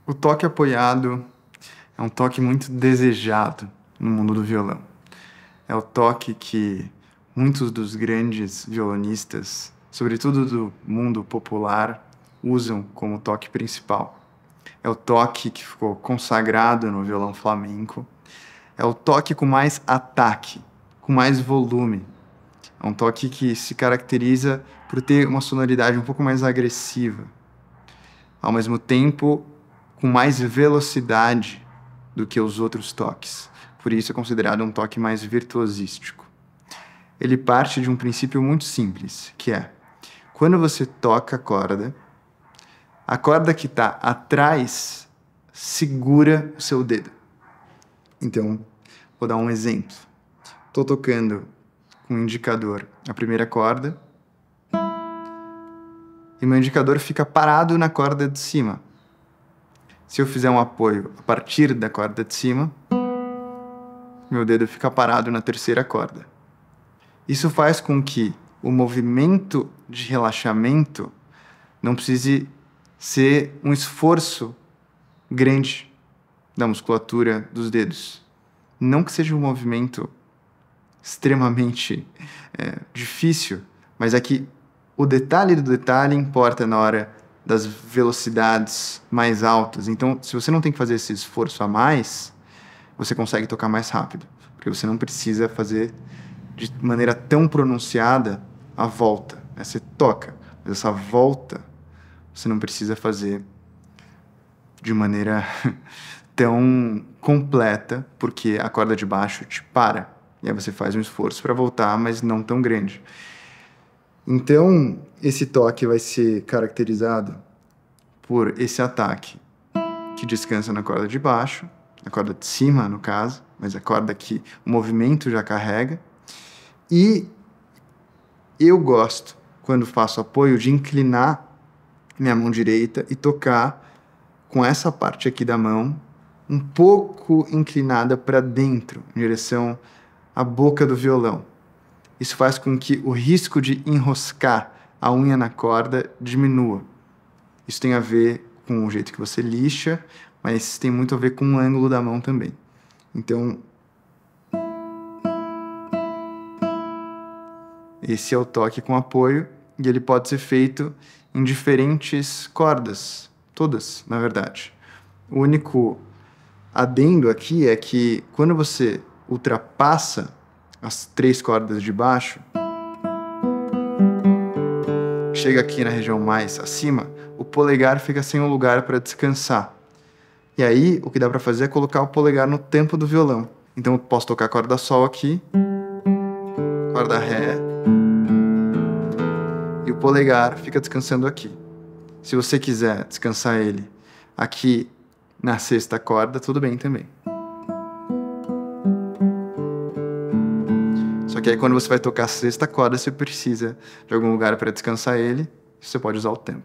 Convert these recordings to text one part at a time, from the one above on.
O toque apoiado é um toque muito desejado no mundo do violão. É o toque que muitos dos grandes violonistas, sobretudo do mundo popular, usam como toque principal. É o toque que ficou consagrado no violão flamenco. É o toque com mais ataque, com mais volume. É um toque que se caracteriza por ter uma sonoridade um pouco mais agressiva, ao mesmo tempo com mais velocidade do que os outros toques. Por isso é considerado um toque mais virtuosístico. Ele parte de um princípio muito simples, que é, quando você toca a corda que está atrás segura o seu dedo. Então, vou dar um exemplo. Estou tocando com o indicador a primeira corda e meu indicador fica parado na corda de cima. Se eu fizer um apoio a partir da corda de cima, meu dedo fica parado na terceira corda. Isso faz com que o movimento de relaxamento não precise ser um esforço grande da musculatura dos dedos. Não que seja um movimento extremamente difícil, mas é que o detalhe do detalhe importa na hora das velocidades mais altas. Então, se você não tem que fazer esse esforço a mais, você consegue tocar mais rápido, porque você não precisa fazer de maneira tão pronunciada a volta. Você toca, mas essa volta você não precisa fazer de maneira tão completa, porque a corda de baixo te para. E aí você faz um esforço para voltar, mas não tão grande. Então, esse toque vai ser caracterizado por esse ataque que descansa na corda de baixo, na corda de cima, no caso, mas a corda que o movimento já carrega. E eu gosto, quando faço apoio, de inclinar minha mão direita e tocar com essa parte aqui da mão um pouco inclinada para dentro, em direção à boca do violão. Isso faz com que o risco de enroscar a unha na corda diminua. Isso tem a ver com o jeito que você lixa, mas tem muito a ver com o ângulo da mão também. Então, esse é o toque com apoio e ele pode ser feito em diferentes cordas, todas, na verdade. O único adendo aqui é que quando você ultrapassa as 3 cordas de baixo, chega aqui na região mais acima, o polegar fica sem um lugar para descansar. E aí, o que dá para fazer é colocar o polegar no tempo do violão. Então, eu posso tocar a corda Sol aqui, corda Ré, e o polegar fica descansando aqui. Se você quiser descansar ele aqui na 6ª corda, tudo bem também. Só que aí quando você vai tocar a 6ª corda, você precisa de algum lugar para descansar ele, e você pode usar o tempo.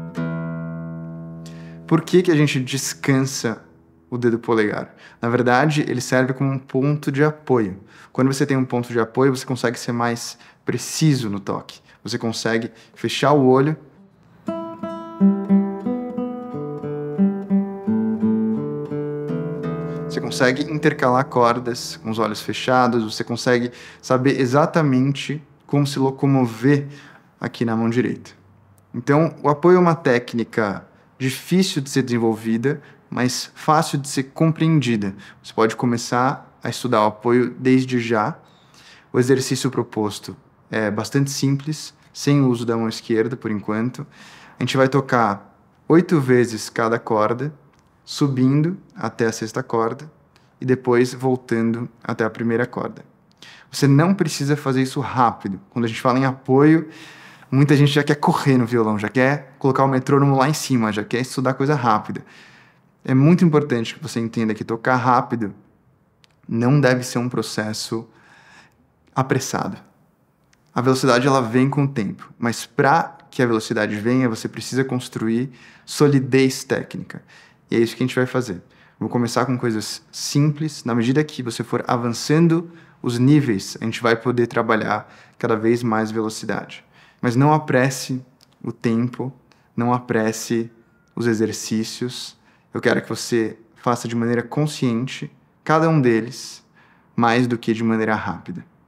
Por que a gente descansa o dedo polegar? Na verdade, ele serve como um ponto de apoio. Quando você tem um ponto de apoio, você consegue ser mais preciso no toque. Você consegue fechar o olho você consegue intercalar cordas com os olhos fechados, você consegue saber exatamente como se locomover aqui na mão direita. Então, o apoio é uma técnica difícil de ser desenvolvida, mas fácil de ser compreendida. Você pode começar a estudar o apoio desde já. O exercício proposto é bastante simples, sem o uso da mão esquerda, por enquanto. A gente vai tocar 8 vezes cada corda, subindo até a 6ª corda e depois voltando até a primeira corda. Você não precisa fazer isso rápido. Quando a gente fala em apoio, muita gente já quer correr no violão, já quer colocar o metrônomo lá em cima, já quer estudar coisa rápida. É muito importante que você entenda que tocar rápido não deve ser um processo apressado. A velocidade ela vem com o tempo, mas para que a velocidade venha, você precisa construir solidez técnica. E é isso que a gente vai fazer. Vou começar com coisas simples. Na medida que você for avançando os níveis, a gente vai poder trabalhar cada vez mais velocidade. Mas não apresse o tempo, não apresse os exercícios Eu quero que você faça de maneira consciente cada um deles, mais do que de maneira rápida.